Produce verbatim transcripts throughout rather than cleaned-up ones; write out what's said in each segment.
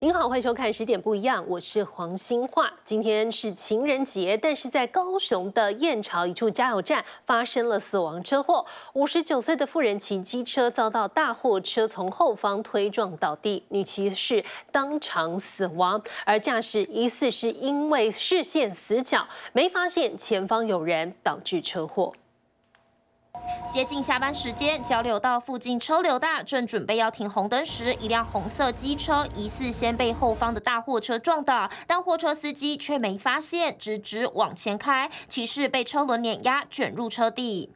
您好，欢迎收看《十点不一样》，我是黄兴化。今天是情人节，但是在高雄的燕巢一处加油站发生了死亡车祸。五十九岁的妇人骑机车遭到大货车从后方推撞倒地，女骑士当场死亡，而驾驶疑似是因为视线死角，没发现前方有人，导致车祸。 接近下班时间，交流道附近车流大，正准备要停红灯时，一辆红色机车疑似先被后方的大货车撞倒，但货车司机却没发现，直直往前开，骑士被车轮碾压，卷入车底。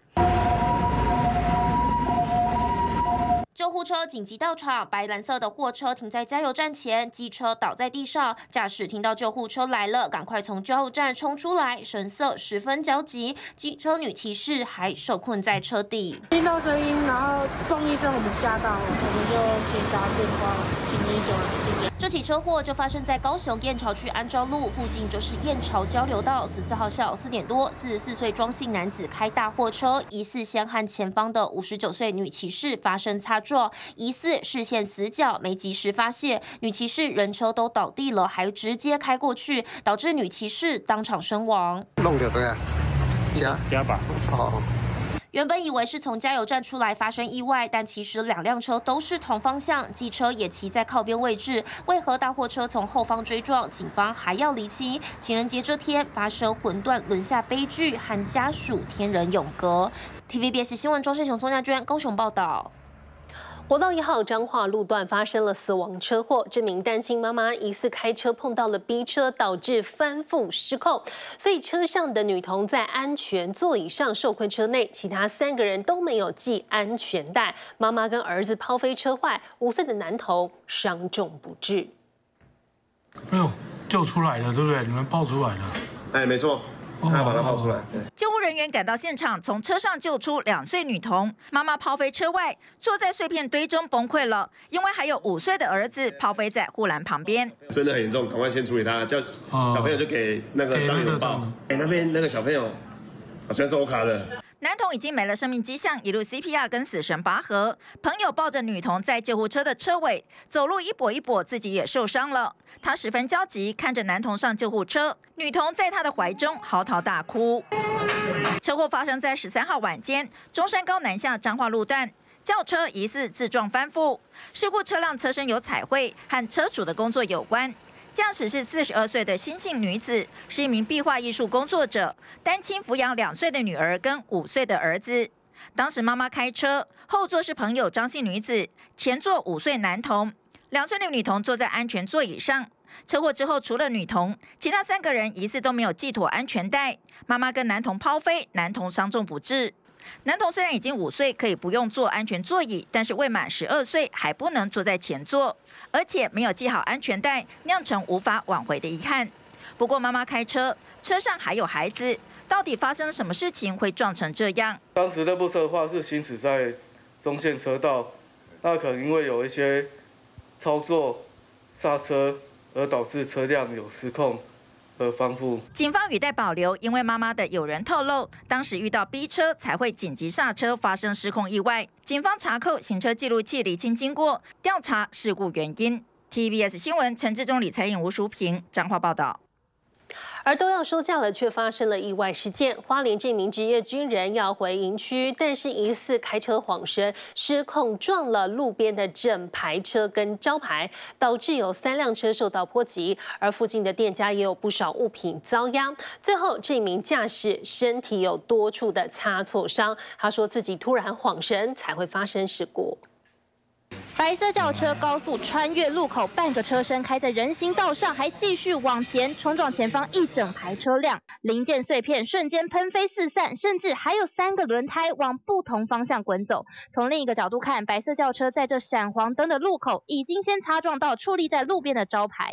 救护车紧急到场，白蓝色的货车停在加油站前，机车倒在地上。驾驶听到救护车来了，赶快从加油站冲出来，神色十分焦急。机车女骑士还受困在车底， 听到声音，然后咚一声，我们吓到，我们就先打电话请一九来，谢谢。 这起车祸就发生在高雄燕巢区安昭路附近，就是燕巢交流道。十四号下午四点多，四十四岁庄姓男子开大货车，疑似先和前方的五十九岁女骑士发生擦撞，疑似视线死角，没及时发现，女骑士人车都倒地了，还直接开过去，导致女骑士当场身亡。 弄掉对啊， 加加吧。 哦。 原本以为是从加油站出来发生意外，但其实两辆车都是同方向，机车也骑在靠边位置。为何大货车从后方追撞？警方还要厘清。情人节这天发生魂断轮下悲剧，和家属天人永隔。T V B S 新闻庄世雄、宋亚娟高雄报道。 国道一号彰化路段发生了死亡车祸，这名单亲妈妈疑似开车碰到了逼车，导致翻覆失控，所以车上的女童在安全座椅上受困车内，其他三个人都没有系安全带。妈妈跟儿子抛飞车外，五岁的男童伤重不治。 哎呦，救出来了，对不对？你们抱出来了？ 哎，没错。 他把他抱出来。 救护人员赶到现场，从车上救出两岁女童，妈妈抛飞车外，坐在碎片堆中崩溃了。因为还有五岁的儿子抛飞在护栏旁边， 真的很严重，赶快先处理他，叫小朋友就给那个张友抱。哎，那边那个小朋友好像是欧卡的。 男童已经没了生命迹象，一路 C P R 跟死神拔河。朋友抱着女童在救护车的车尾走路一跛一跛，自己也受伤了。他十分焦急，看着男童上救护车，女童在他的怀中嚎啕大哭。车祸发生在十三号晚间，中山高南下彰化路段，轿车疑似自撞翻覆。事故车辆车身有彩绘，和车主的工作有关。 驾驶是四十二岁的新姓女子，是一名壁画艺术工作者，单亲抚养两岁的女儿跟五岁的儿子。当时妈妈开车，后座是朋友张姓女子，前座五岁男童，两岁的女童坐在安全座椅上。车祸之后，除了女童，其他三个人疑似都没有系妥安全带，妈妈跟男童抛飞，男童伤重不治。 男童虽然已经五岁，可以不用坐安全座椅，但是未满十二岁还不能坐在前座，而且没有系好安全带，酿成无法挽回的遗憾。不过妈妈开车，车上还有孩子，到底发生了什么事情会撞成这样？ 当时这部车的话是行驶在中线车道，那可能因为有一些操作刹车，而导致车辆有失控。 和翻覆。 警方语带保留，因为妈妈的友人透露，当时遇到逼车才会紧急刹车，发生失控意外。警方查扣行车记录器，厘清经过，调查事故原因。T V B S 新闻陈志忠、李彩颖、吴淑平彰化报道。 而都要收假了，却发生了意外事件。花莲这名职业军人要回营区，但是疑似开车晃神，失控撞了路边的整排车跟招牌，导致有三辆车受到波及，而附近的店家也有不少物品遭殃。最后，这名驾驶身体有多处的擦挫伤，他说自己突然晃神才会发生事故。 白色轿车高速穿越路口，半个车身开在人行道上，还继续往前冲撞前方一整排车辆，零件碎片瞬间喷飞四散，甚至还有三个轮胎往不同方向滚走。从另一个角度看，白色轿车在这闪黄灯的路口已经先擦撞到矗立在路边的招牌。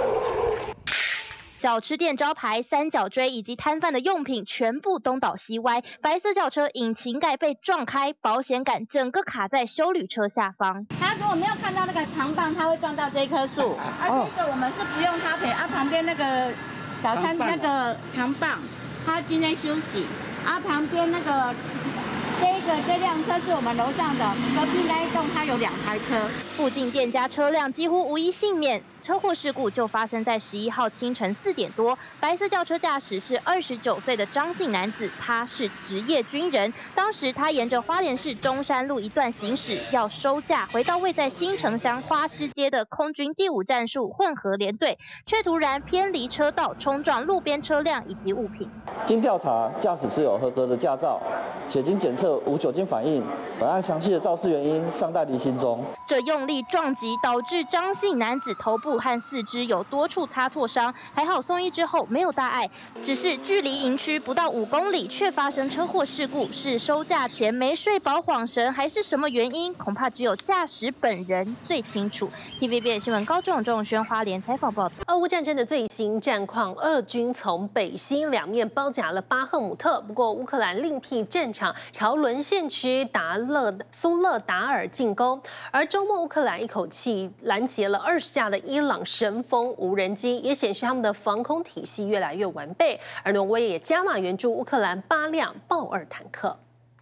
小吃店招牌、三角锥以及摊贩的用品全部东倒西歪，白色轿车引擎盖被撞开，保险杆整个卡在休旅车下方。 他如果没有看到那个长棒，他会撞到这一棵树。啊，这个我们是不用他赔啊，旁边那个小餐那个长棒，他今天休息。啊，旁边那个这个这辆车是我们楼上的，隔壁那一栋它有两台车。 附近店家车辆几乎无一幸免。 车祸事故就发生在十一号清晨四点多，白色轿车驾驶是二十九岁的张姓男子，他是职业军人。当时他沿着花莲市中山路一段行驶，要收假回到位在新城乡花市街的空军第五战术混合联队，却突然偏离车道，冲撞路边车辆以及物品。 经调查，驾驶持有合格的驾照，且经检测无酒精反应。本案详细的肇事原因尚待厘清中。 这用力撞击导致张姓男子头部和四肢有多处擦挫伤，还好送医之后没有大碍，只是距离营区不到五公里却发生车祸事故，是收假前没睡饱晃神，还是什么原因？恐怕只有驾驶本人最清楚。T V B 新闻高仲仲宣花莲采访报道。 俄乌战争的最新战况，俄军从北西两面包夹了巴赫姆特，不过乌克兰另辟战场，朝沦陷区达勒苏勒达尔进攻。而周末乌克兰一口气拦截了二十架的伊朗神风无人机，也显示他们的防空体系越来越完备。而挪威也加码援助乌克兰八辆豹二坦克。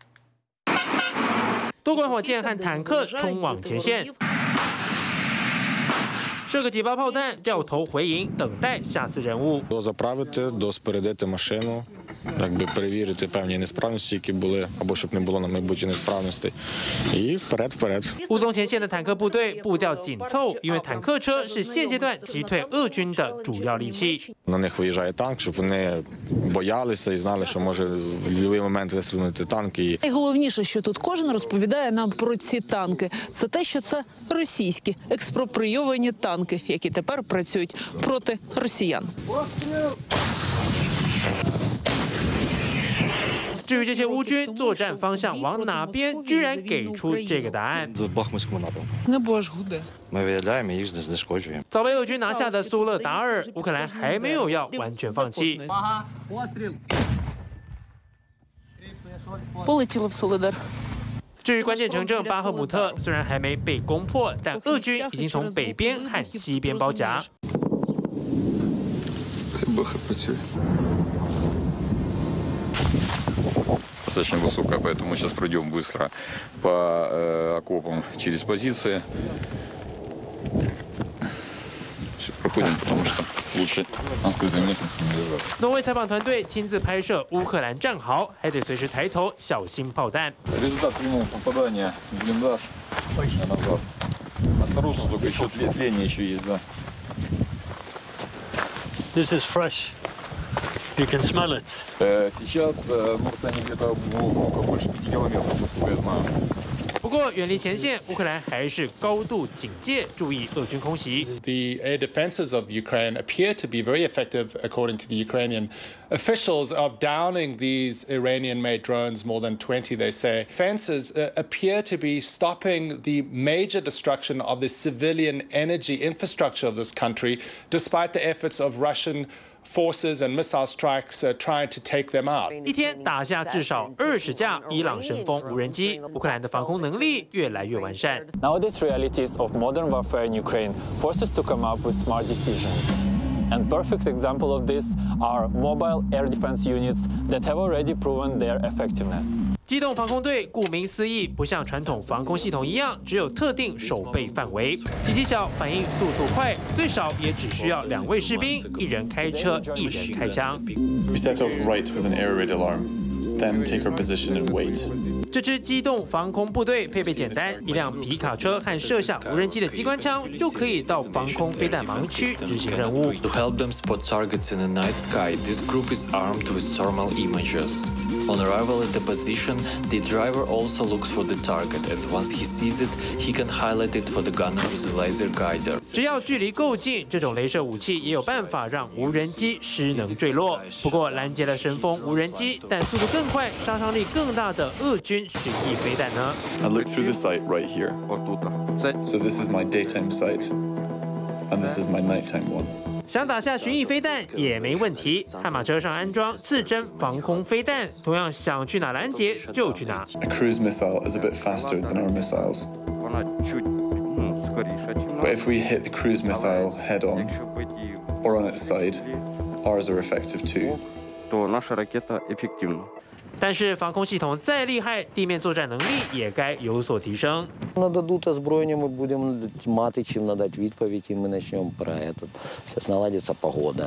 多管火箭和坦克冲往前线，射个几发炮弹，掉头回营，等待下次任务。 Дозаправити, доспорядити машину, якби перевірити певні несправності, які були, або щоб не було на майбутнє несправностей. І вперед, вперед. 乌东前线的坦克部队步调紧凑，因为坦克车是现阶段击退俄军的主要利器。 На них виїжджає танк, щоб вони боялися і знали, що може в будь-який момент вистрілити танк. І... Найголовніше, що тут кожен розповідає нам про ці танки, це те, що це російські експропрійовані танки, які тепер працюють проти росіян. 至于这些乌军作战方向往哪边，居然给出这个答案。 Небо аж гуде. Ми виявляємо їх, знешкоджуємо. 早被俄军拿下的苏勒达尔，乌克兰还没有要完全放弃。 Полетіло в Солидар. 至于关键城镇巴赫姆特，虽然还没被攻破，但俄军已经从北边和西边包夹。 Це баха працює. Достаточно высокая, поэтому сейчас пройдем быстро по э, окопам через позиции. Все, проходим, потому что лучше открытой местности не держаться. 挪威采访团队亲自拍摄乌克兰战壕，还得随时抬头小心炮弹。 Результат прямого попадания в блиндаж. Назад. Осторожно, только еще тление еще есть, да. This is fresh. You can smell it. Сейчас ну, они где-то больше пяти километров, насколько я знаю. 不过远离前线，乌克兰还是高度警戒，注意俄军空袭。 The air defenses of Ukraine appear to be very effective, according to the Ukrainian officials, of downing these Iranian-made drones, more than twenty, they say. Defenses uh, appear to be stopping the major destruction of the civilian energy infrastructure of this country, despite the efforts of Russian forces and missile strikes uh, trying to take them out. 一天打下至少二十架伊朗神风无人机，乌克兰的防空能力越来越完善。 Nowadays, realities of modern warfare in Ukraine force us to come up with smart decisions. And perfect example of this are mobile air defense units that have already proven their effectiveness. 机动防空队顾名思义，不像传统防空系统一样，只有特定守备范围，体积小，反应速度快，最少也只需要两位士兵，一人开车，一人开枪。 We set off right with an air raid alarm, then take our position and wait. 这支机动防空部队配备简单，一辆皮卡车和射下无人机的机关枪就可以到防空飞弹盲区执行任务。 To help them spot targets in the night sky, this group is armed with thermal imagers. On arrival at the position, the driver also looks for the target, and once he sees it, he can highlight it for the gunner with a laser guider. 只要距离够近，这种雷射武器也有办法让无人机失能坠落。不过拦截了神风无人机，但速度更快、杀伤力更大的俄军巡弋飞弹呢？ I looked through the sight right here. So this is my daytime sight, and this is my nighttime one. 想打下巡弋飞弹也没问题，悍马车上安装刺针防空飞弹，同样想去哪拦截就去哪。 A cruise missile is a bit faster than our missiles. But if we hit the cruise missile head on or on its side, ours are effective too. 但是防空系统再厉害，地面作战能力也该有所提升。 Нададуть озброєння, ми будемо мати чим надати відповідь, і ми почнемо про це. Зараз наладиться погода.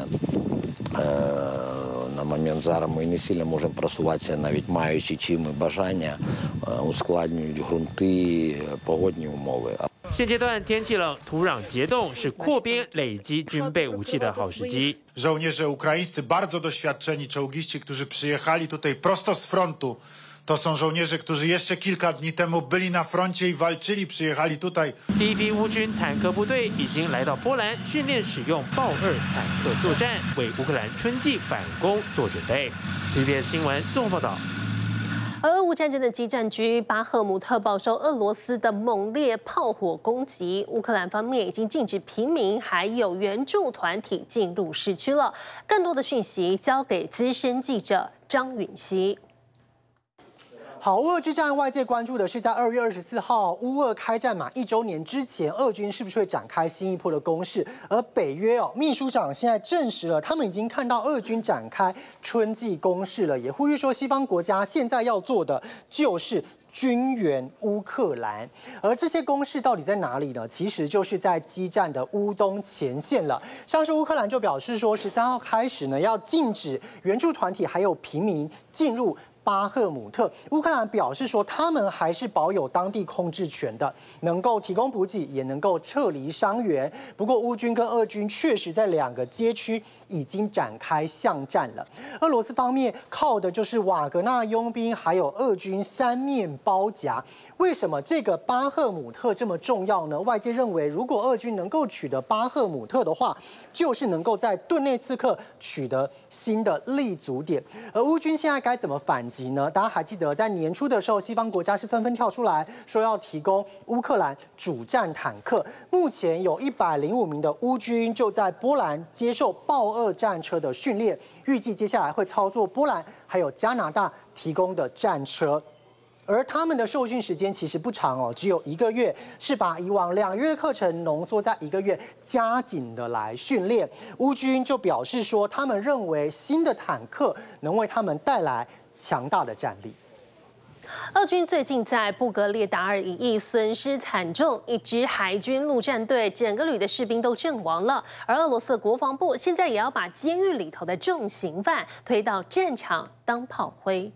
На момент зараз ми не сильно можемо просуватися, навіть маючи чим і бажання, ускладнюють ґрунти, погодні умови. 现阶段天气冷，土壤结冻是扩编累积军备武器的好时机。 Żołnierze ukraińscy, bardzo doświadczeni czołgiści, którzy przyjechali tutaj prosto z frontu. To są żołnierze, którzy jeszcze kilka dni temu byli na froncie i walczyli, przyjechali tutaj. 第一批乌军坦克部队已经来到波兰，训练使用豹二坦克作战，为乌克兰春季反攻做准备。T V B S 新闻综合报道。 而俄乌战争的激战区巴赫姆特饱受俄罗斯的猛烈炮火攻击，乌克兰方面已经禁止平民还有援助团体进入市区了。更多的讯息交给资深记者张允熙。 好，乌俄之战，外界关注的是在二月二十四号乌俄开战满一周年之前，俄军是不是会展开新一波的攻势？而北约哦秘书长现在证实了，他们已经看到俄军展开春季攻势了，也呼吁说西方国家现在要做的就是军援乌克兰。而这些攻势到底在哪里呢？其实就是在激战的乌东前线了。像是乌克兰就表示说，十三号开始呢，要禁止援助团体还有平民进入 巴赫姆特，乌克兰表示说，他们还是保有当地控制权的，能够提供补给，也能够撤离伤员。不过，乌军跟俄军确实在两个街区已经展开巷战了。俄罗斯方面靠的就是瓦格纳佣兵，还有俄军三面包夹。为什么这个巴赫姆特这么重要呢？外界认为，如果俄军能够取得巴赫姆特的话，就是能够在顿内茨克取得新的立足点。而乌军现在该怎么反击呢？大家还记得，在年初的时候，西方国家是纷纷跳出来说要提供乌克兰主战坦克。目前有一百零五名的乌军就在波兰接受豹二战车的训练，预计接下来会操作波兰还有加拿大提供的战车。 而他们的受训时间其实不长哦，只有一个月，是把以往两个月的课程浓缩在一个月，加紧的来训练。乌军就表示说，他们认为新的坦克能为他们带来强大的战力。 俄军最近在布格列达尔一役损失惨重，一支海军陆战队整个旅的士兵都阵亡了。而俄罗斯的国防部现在也要把监狱里头的重刑犯推到战场当炮灰。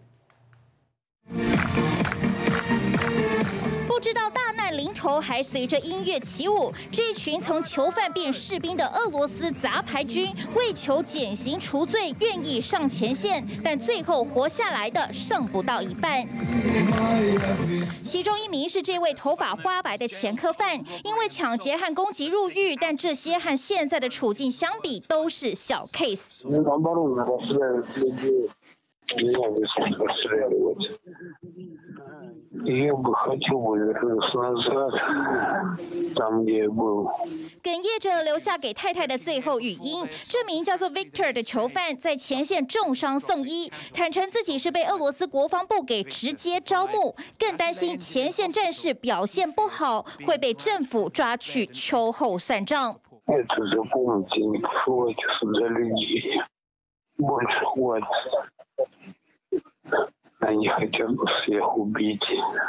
不知道大难临头，还随着音乐起舞。这一群从囚犯变士兵的俄罗斯杂牌军，为求减刑除罪，愿意上前线，但最后活下来的剩不到一半。其中一名是这位头发花白的前科犯，因为抢劫和攻击入狱，但这些和现在的处境相比都是小 case。 Я бы хотел вернуться назад, там, где я был. 哽咽着留下给太太的最后语音。这名叫做 Victor 的囚犯在前线重伤送医，坦诚自己是被俄罗斯国防部给直接招募，更担心前线战士表现不好会被政府抓去秋后算账。 Это запомните, не присылайтесь за людей. Больше хватит. Они хотят всех убить.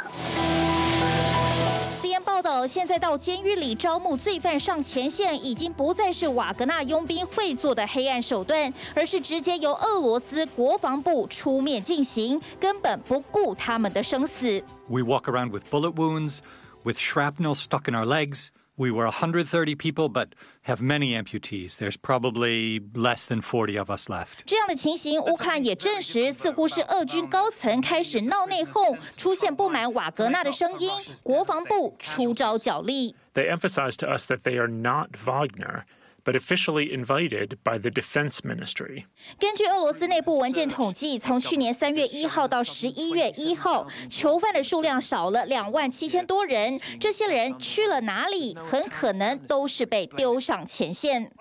C N 报道，现在到监狱里招募罪犯上前线，已经不再是瓦格纳佣兵会做的黑暗手段，而是直接由俄罗斯国防部出面进行，根本不顾他们的生死。 We walk around with bullet wounds, with shrapnel stuck in our legs. We were one hundred thirty people, but have many amputees. There's probably less than forty of us left. 这样的情形，乌克兰也证实，似乎是俄军高层开始闹内讧，出现不满瓦格纳的声音，国防部出招角力。 They emphasized to us that they are not Wagner, but officially invited by the Defense Ministry. 根据俄罗斯内部文件统计，从去年三月一号到十一月一号，囚犯的数量少了两万七千多人。这些人去了哪里？很可能都是被丢上前线。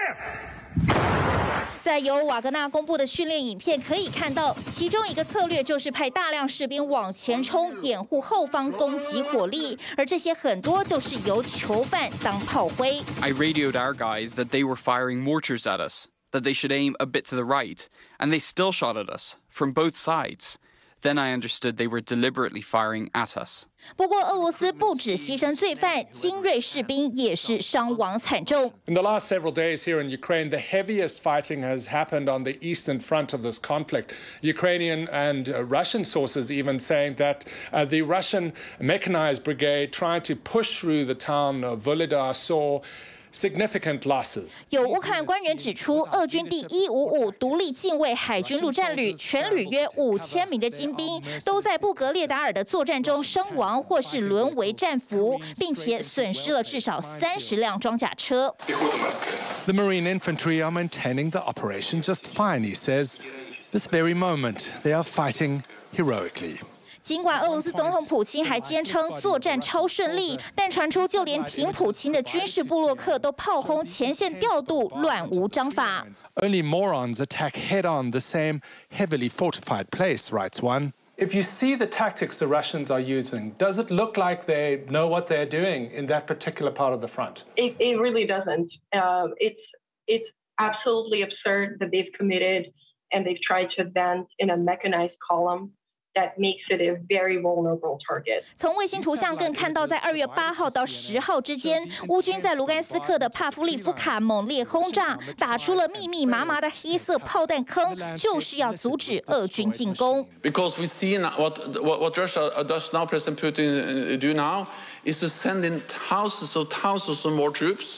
在由瓦格纳公布的训练影片可以看到，其中一个策略就是派大量士兵往前冲，掩护后方攻击火力，而这些很多就是由囚犯当炮灰。 I radioed our guys that they were firing mortars at us, that they should aim a bit to the right, and they still shot at us from both sides. Then I understood they were deliberately firing at us. 不过，俄罗斯不止牺牲罪犯，精锐士兵也是伤亡惨重。 In the last several days here in Ukraine, the heaviest fighting has happened on the eastern front of this conflict. Ukrainian and uh, Russian sources even saying that uh, the Russian mechanized brigade trying to push through the town of Volodar saw significant losses. 有乌克兰官员指出，俄军第一五五独立近卫海军陆战旅全旅约五千名的精兵，都在布格列达尔的作战中身亡或是沦为战俘，并且损失了至少三十辆装甲车。 The Marine infantry are maintaining the operation just fine, he says. This very moment, they are fighting heroically. 尽管俄罗斯总统普京还坚称作战超顺利，但传出就连挺普京的军事部落客都炮轰前线调度乱无章法。 Only morons attack head-on the same heavily fortified place, writes one. If you see the tactics the Russians are using, does it look like they know what they're doing in that particular part of the front? It, it really doesn't. Uh, it's it's absolutely absurd that they've committed and they've tried to advance in a mechanized column. That makes it a very vulnerable target. 从卫星图像更看到，在二月八号到十号之间，乌军在卢甘斯克的帕夫利夫卡猛烈轰炸，打出了密密麻麻的黑色炮弹坑，就是要阻止俄军进攻。 Because we see what what, what Russia does now, President Putin do now, is to send in thousands of thousands of more troops.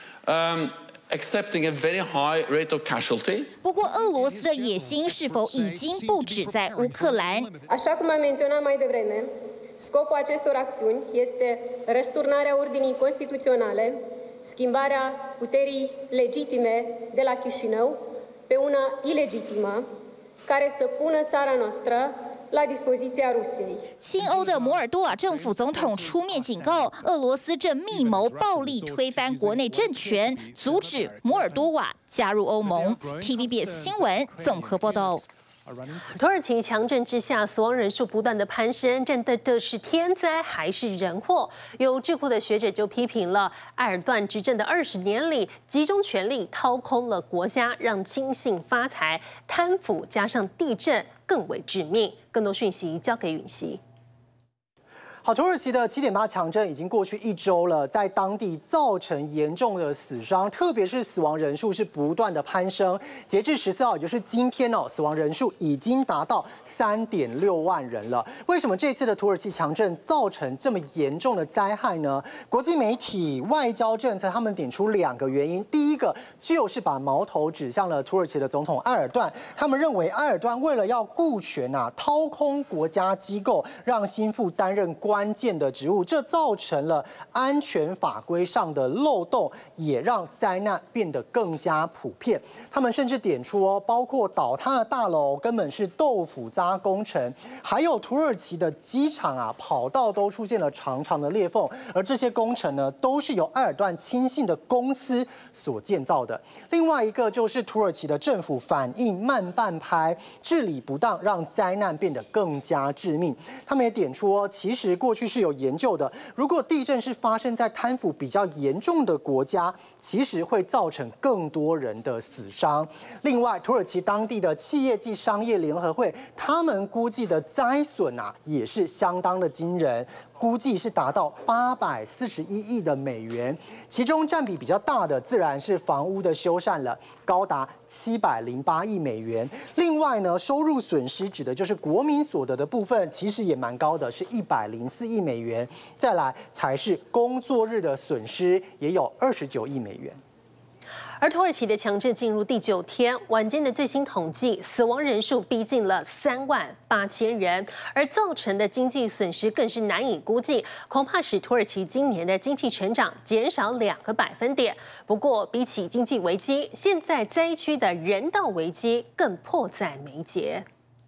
Um, accepting a very high rate of casualty. 不过，俄罗斯的野心是否已经不止在乌克兰？ Așa cum am menționat mai devreme, scopul acestor acțiuni este răsturnarea ordinii constituționale, schimbarea puterii legitime de la Chișinău pe una ilegitimă, care să pună țara noastră la dispoziția Rusiei. 亲欧的摩尔多瓦政府总统出面警告，俄罗斯正密谋暴力推翻国内政权，阻止摩尔多瓦加入欧盟。T V B S 新闻综合报道。 土耳其强震之下，死亡人数不断的攀升，这的的是天灾还是人祸？有智库的学者就批评了，埃尔段执政的二十年里，集中权力掏空了国家，让亲信发财，贪腐加上地震更为致命。更多讯息交给允熙。 好，土耳其的七点八强震已经过去一周了，在当地造成严重的死伤，特别是死亡人数是不断的攀升。截至十四号，也就是今天哦，死亡人数已经达到三点六万人了。为什么这次的土耳其强震造成这么严重的灾害呢？国际媒体、外交政策他们点出两个原因，第一个就是把矛头指向了土耳其的总统埃尔段，他们认为埃尔段为了要顾全啊，掏空国家机构，让心腹担任官。关键的职务，这造成了安全法规上的漏洞，也让灾难变得更加普遍。他们甚至点出哦，包括倒塌的大楼根本是豆腐渣工程，还有土耳其的机场啊，跑道都出现了长长的裂缝，而这些工程呢，都是由埃尔段亲信的公司所建造的。另外一个就是土耳其的政府反应慢半拍，治理不当，让灾难变得更加致命。他们也点出哦，其实过去是有研究的，如果地震是发生在贪腐比较严重的国家，其实会造成更多人的死伤。另外，土耳其当地的企业及商业联合会，他们估计的灾损啊，也是相当的惊人。估计是达到八百四十一亿的美元，其中占比比较大的自然是房屋的修缮了，高达七百零八亿美元。另外呢，收入损失指的就是国民所得的部分，其实也蛮高的，是一百零四亿美元。再来才是工作日的损失，也有二十九亿美元。 而土耳其的强震进入第九天，晚间的最新统计，死亡人数逼近了三万八千人，而造成的经济损失更是难以估计，恐怕使土耳其今年的经济成长减少两个百分点。不过，比起经济危机，现在灾区的人道危机更迫在眉睫。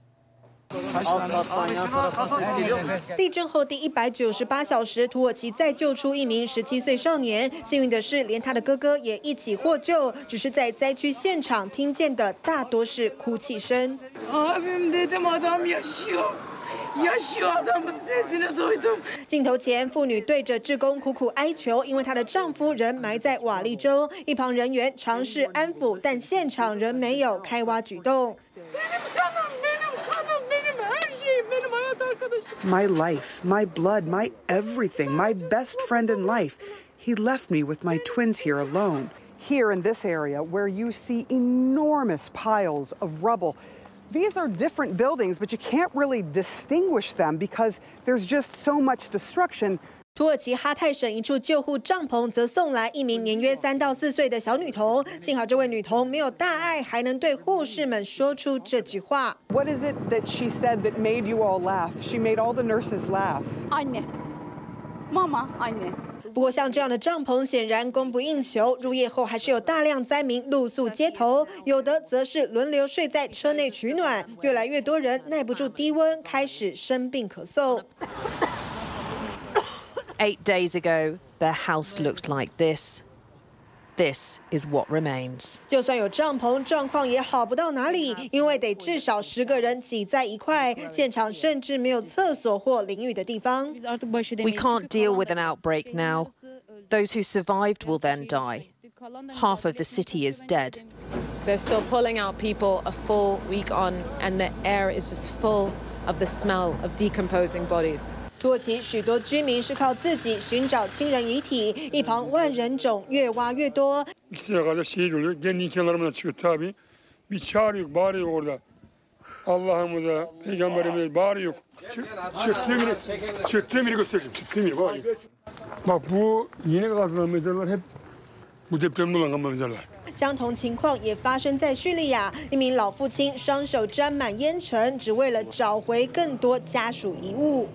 地震后第一百九十八小时，土耳其再救出一名十七岁少年。幸运的是，连他的哥哥也一起获救，只是在灾区现场听见的大多是哭泣声。镜头前，妇女对着志工苦苦哀求，因为她的丈夫仍埋在瓦砾中。一旁人员尝试安抚，但现场仍没有开挖举动。 My life, my blood, my everything, my best friend in life. He left me with my twins here alone. Here in this area, where you see enormous piles of rubble, these are different buildings, but you can't really distinguish them because there's just so much destruction. 土耳其哈泰省一处救护帐篷则送来一名年约三到四岁的小女童，幸好这位女童没有大碍，还能对护士们说出这句话。 What is it that she said that made you all laugh? She made all the nurses laugh. Anne, Mama, anne. 不过，像这样的帐篷显然供不应求，入夜后还是有大量灾民露宿街头，有的则是轮流睡在车内取暖，越来越多人耐不住低温，开始生病咳嗽。 Eight days ago, their house looked like this. This is what remains. 就算有帐篷，状况也好不到哪里，因为得至少十个人挤在一块，现场甚至没有厕所或淋浴的地方。 We can't deal with an outbreak now. Those who survived will then die. Half of the city is dead. They're still pulling out people a full week on, and the air is just full of the smell of decomposing bodies. 土耳其许多居民是靠自己寻找亲人遗体，一旁万人冢越挖越多。 kadar şehit oluyor. Kendi kenarımda çıkıyor tabii. Bir çağırıyor, bağırıyor orada. Allah'ımıza, Peygamberimize bağırıyor. Çıktığım yeri, çıktığım yeri göstereceğim. Çıktığım yeri bağırıyor. Bak bu yeni kazılan mezarlar hep bu depremde olan mezarlar. 相同情况也发生在叙利亚，一名老父亲双手沾满烟尘，只为了找回更多家属遗物。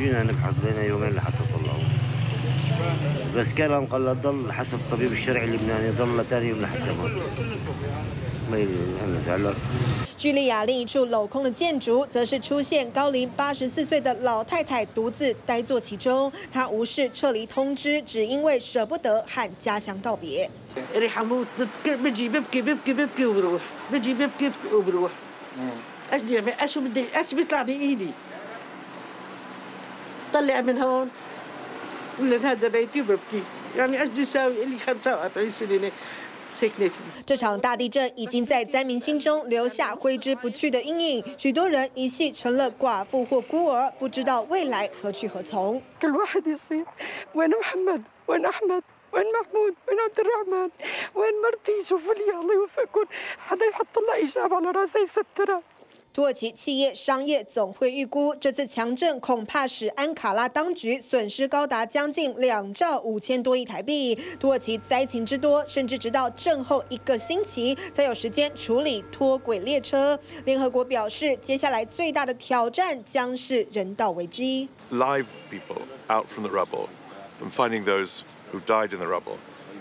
بس كلام قال ضل حسب الطبيب الشرعي اللبناني ضل ثاني يوم لحتى ما ما انا زعلان 叙利亚另一处镂空的建筑，则是出现高龄八十四岁的老太太独自呆坐其中。她无视撤离通知，只因为舍不得和家乡道别。 ريح اموت بجي ببكي ببكي ببكي وبروح بجي ببكي وبروح ايش بدي اعمل ايش بدي ايش بيطلع بايدي طلع من هون لان هذا بيتي وببكي يعني ايش بدي اسوي لي خمسة وأربعين سنه 这场大地震已经在灾民心中留下挥之不去的阴影，许多人一系成了寡妇或孤儿，不知道未来何去何从。 وين محمود؟ وين عبد الرحمن؟ وين مرتي؟ شوفوا لي الله يوفقكم، حدا يحط لنا إجابة على راسي يسترها. 土耳其企业商业总会预估，这次强震恐怕使安卡拉当局损失高达将近两兆五千多亿台币。土耳其灾情之多，甚至直到震后一个星期才有时间处理脱轨列车。联合国表示，接下来最大的挑战将是人道危机。 Live people out from the rubble and finding those who died in the rubble.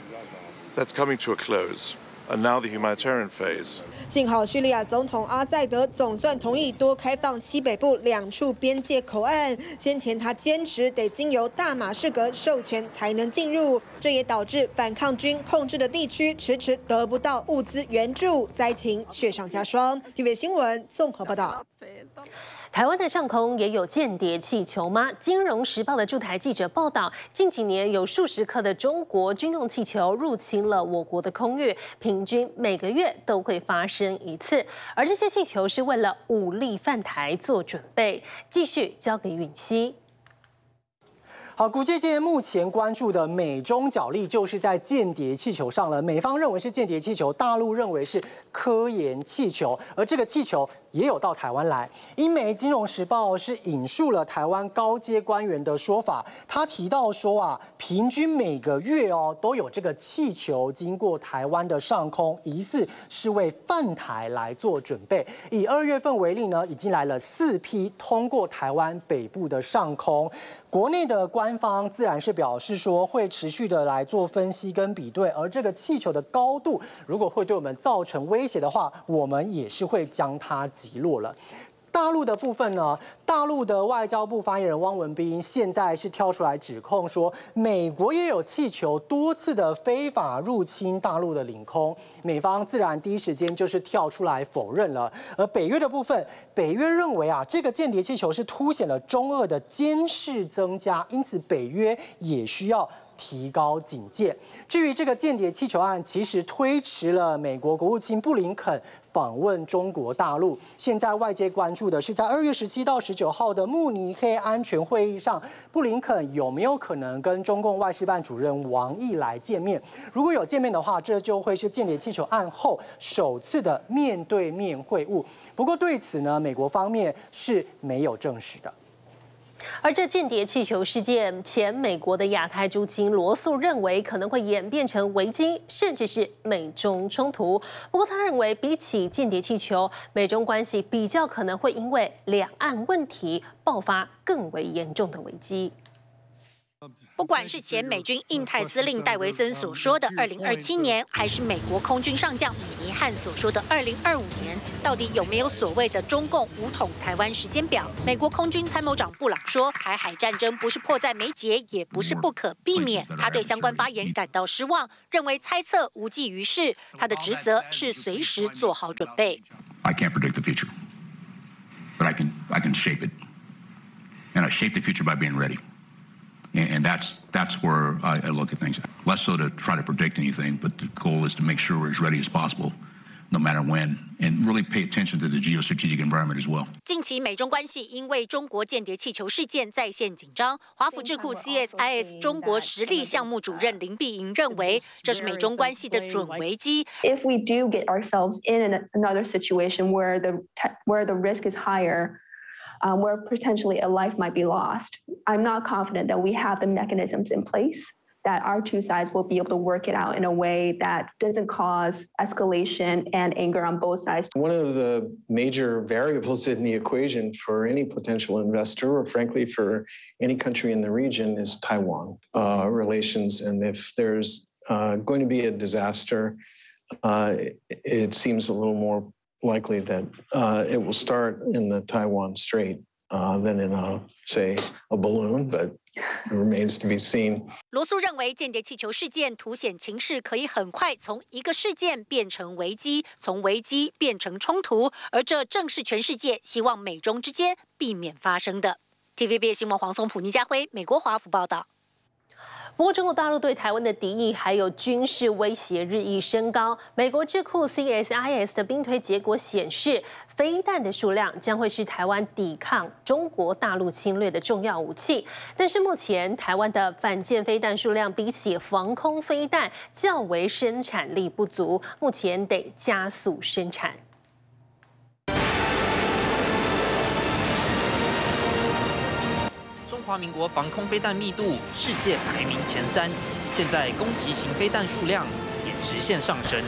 That's coming to a close. And now the humanitarian phase. 幸好叙利亚总统阿塞德总算同意多开放西北部两处边界口岸。先前他坚持得经由大马士革授权才能进入，这也导致反抗军控制的地区迟迟得不到物资援助，灾情雪上加霜。T V B 新闻综合报道。 台湾的上空也有间谍气球吗？金融时报的驻台记者报道，近几年有数十颗的中国军用气球入侵了我国的空域，平均每个月都会发生一次。而这些气球是为了武力犯台做准备。继续交给允熙。 好，古界界目前关注的美中角力就是在间谍气球上了。美方认为是间谍气球，大陆认为是科研气球，而这个气球也有到台湾来。英媒《金融时报》是引述了台湾高阶官员的说法，他提到说啊，平均每个月哦都有这个气球经过台湾的上空，疑似是为犯台来做准备。以二月份为例呢，已经来了四批通过台湾北部的上空，国内的官。 官方自然是表示说会持续的来做分析跟比对，而这个气球的高度如果会对我们造成威胁的话，我们也是会将它击落了。 大陆的部分呢，大陆的外交部发言人汪文斌现在是跳出来指控说，美国也有气球多次的非法入侵大陆的领空，美方自然第一时间就是跳出来否认了。而北约的部分，北约认为啊，这个间谍气球是凸显了中俄的监视增加，因此北约也需要提高警戒。至于这个间谍气球案，其实推迟了美国国务卿布林肯访问中国大陆。现在外界关注的是，在二月十七到十九号的慕尼黑安全会议上，布林肯有没有可能跟中共外事办主任王毅来见面？如果有见面的话，这就会是间谍气球案后首次的面对面会晤。不过对此呢，美国方面是没有证实的。 而这间谍气球事件，前美国的亚太驻青罗素认为可能会演变成危机，甚至是美中冲突。不过他认为，比起间谍气球，美中关系比较可能会因为两岸问题爆发更为严重的危机。 不管是前美军印太司令戴维森所说的二零二七年，还是美国空军上将米尼汉所说的二零二五年，到底有没有所谓的中共武统台湾时间表？美国空军参谋长布朗说，台海战争不是迫在眉睫，也不是不可避免。他对相关发言感到失望，认为猜测无济于事。他的职责是随时做好准备。 I can't predict the future, but I can I can shape it, and I shape the future by being ready. And that's that's where I, I look at things. Less so to try to predict anything, but the goal is to make sure we're as ready as possible, no matter when, and really pay attention to the geostrategic environment as well. 近期美中关系因为中国间谍气球事件再现紧张，华府智库 C S I S 中国实力项目主任林碧莹认为，这是美中关系的准危机。 If we do get ourselves in an, another situation where the where the risk is higher. Um, where potentially a life might be lost. I'm not confident that we have the mechanisms in place that our two sides will be able to work it out in a way that doesn't cause escalation and anger on both sides. One of the major variables in the equation for any potential investor, or frankly for any country in the region, is Taiwan uh, relations. And if there's uh, going to be a disaster, uh, it, it seems a little more likely that uh, it will start in the Taiwan Strait uh, than in a, say, a balloon, but it remains to be seen. 罗素认为，间谍气球事件凸显情势可以很快从一个事件变成危机，从危机变成冲突，而这正是全世界希望美中之间避免发生的。T V B 新闻黄松普、倪家辉，美国华府报道。 不过，中国大陆对台湾的敌意还有军事威胁日益升高。美国智库 C S I S 的兵推结果显示，飞弹的数量将会是台湾抵抗中国大陆侵略的重要武器。但是目前台湾的反舰飞弹数量比起防空飞弹较为生产力不足，目前得加速生产。 中华民国防空飞弹密度世界排名前三，现在攻击型飞弹数量也直线上升。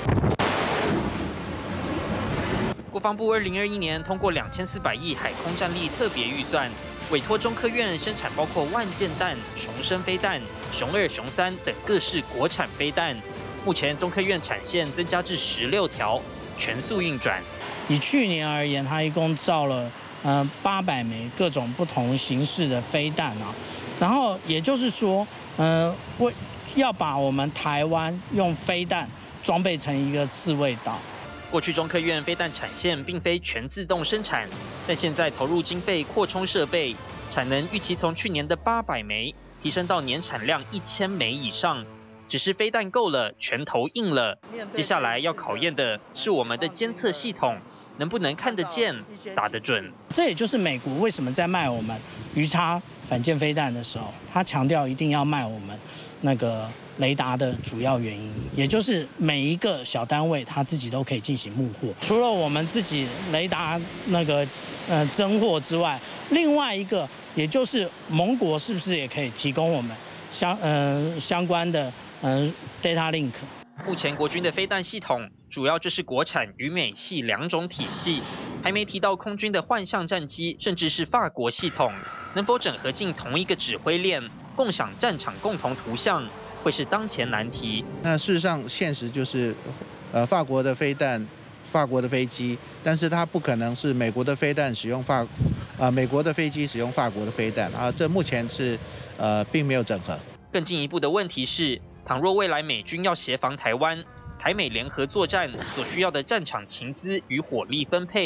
国防部二零二一年通过两千四百亿海空战力特别预算，委托中科院生产包括万箭弹、雄升飞弹、雄二、雄三等各式国产飞弹。目前中科院产线增加至十六条，全速运转。 以去年而言，它一共造了。呃，八百枚各种不同形式的飞弹啊，然后也就是说，呃，为要把我们台湾用飞弹装备成一个刺猬岛。 过去中科院飞弹产线并非全自动生产，但现在投入经费扩充设备，产能预期从去年的八百枚提升到年产量一千枚以上。只是飞弹够了，拳头硬了，接下来要考验的是我们的监测系统。能不能看得见、打得准？ 这也就是美国为什么在卖我们鱼叉反舰飞弹的时候，他强调一定要卖我们那个雷达的主要原因，也就是每一个小单位他自己都可以进行募货。除了我们自己雷达那个呃增货之外，另外一个也就是盟国是不是也可以提供我们相呃相关的嗯、呃、data link？ 目前国军的飞弹系统主要就是国产与美系两种体系，还没提到空军的幻象战机，甚至是法国系统，能否整合进同一个指挥链，共享战场共同图像，会是当前难题。 那事实上，现实就是，呃，法国的飞弹、法国的飞机，但是它不可能是美国的飞弹使用法，呃，美国的飞机使用法国的飞弹啊，这目前是呃并没有整合。 更进一步的问题是。倘若未来美军要协防台湾，台美联合作战所需要的战场情资与火力分配，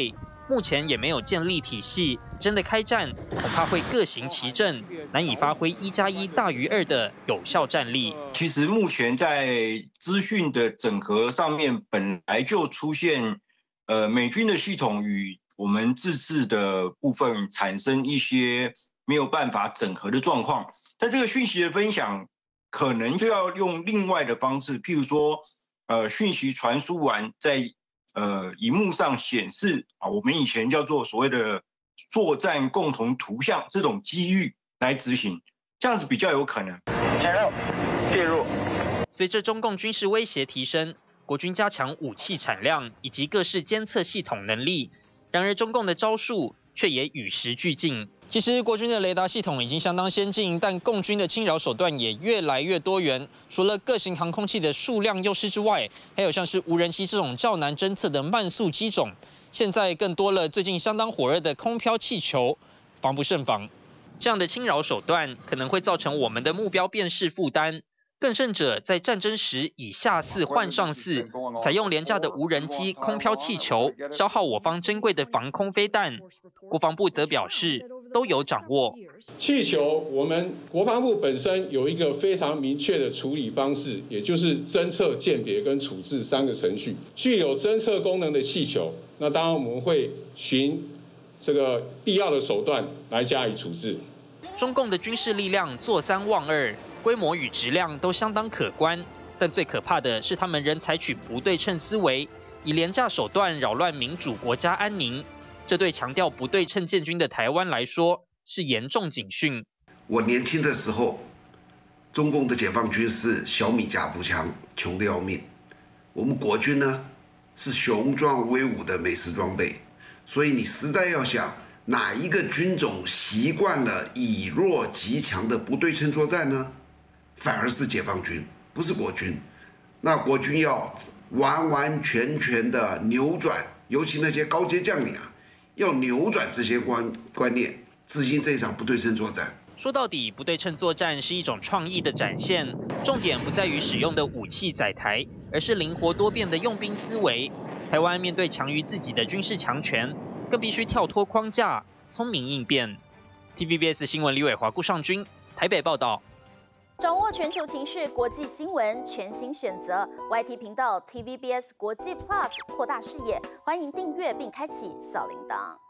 目前也没有建立体系，真的开战恐怕会各行其政，难以发挥一加一大于二的有效战力。 其实目前在资讯的整合上面，本来就出现呃美军的系统与我们自治的部分产生一些没有办法整合的状况。但这个讯息的分享，可能就要用另外的方式，譬如说，呃，讯息传输完在。呃，荧幕上显示啊，我们以前叫做所谓的作战共同图像这种机遇来执行，这样子比较有可能。 进入，进入。随着中共军事威胁提升，国军加强武器产量以及各式监测系统能力，然而中共的招数却也与时俱进。其实国军的雷达系统已经相当先进，但共军的侵扰手段也越来越多元。除了各型航空器的数量优势之外，还有像是无人机这种较难侦测的慢速机种，现在更多了最近相当火热的空飘气球，防不胜防。这样的侵扰手段可能会造成我们的目标辨识负担。更甚者，在战争时以下四换上四，采用廉价的无人机、空飘气球，消耗我方珍贵的防空飞弹。国防部则表示，都有掌握。 气球，我们国防部本身有一个非常明确的处理方式，也就是侦测、鉴别跟处置三个程序。具有侦测功能的气球，那当然我们会循这个必要的手段来加以处置。 中共的军事力量坐三望二。规模与质量都相当可观，但最可怕的是他们仍采取不对称思维，以廉价手段扰乱民主国家安宁。这对强调不对称建军的台湾来说是严重警讯。 我年轻的时候，中共的解放军是小米加步枪，穷得要命；我们国军呢是雄壮威武的美式装备。所以你实在要想，哪一个军种习惯了以弱击强的不对称作战呢？反而是解放军，不是国军。那国军要完完全全的扭转，尤其那些高阶将领啊，要扭转这些观观念，执行这场不对称作战。 说到底，不对称作战是一种创意的展现，重点不在于使用的武器载台，而是灵活多变的用兵思维。台湾面对强于自己的军事强权，更必须跳脱框架，聪明应变。T V B S 新闻李伟华、顾尚君台北报道。 掌握全球情势、国际新闻，全新选择 Y T 频道 T V B S 国际 Plus， 扩大视野。欢迎订阅并开启小铃铛。